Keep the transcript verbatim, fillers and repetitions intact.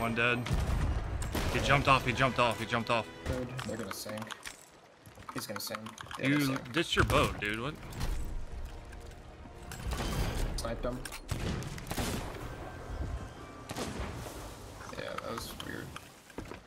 One dead. He jumped off, he jumped off, he jumped off. Good. They're gonna sink. He's gonna sink. Yeah, they're You sink. ditched your boat, dude. What? Sniped him.